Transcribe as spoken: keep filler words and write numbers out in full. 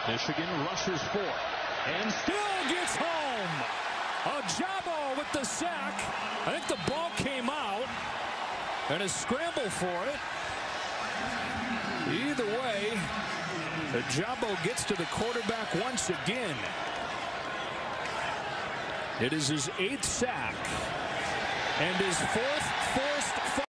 Michigan rushes for and still gets home. Ojabo with the sack. I think the ball came out and a scramble for it. Either way, Ojabo gets to the quarterback once again. It is his eighth sack and his fourth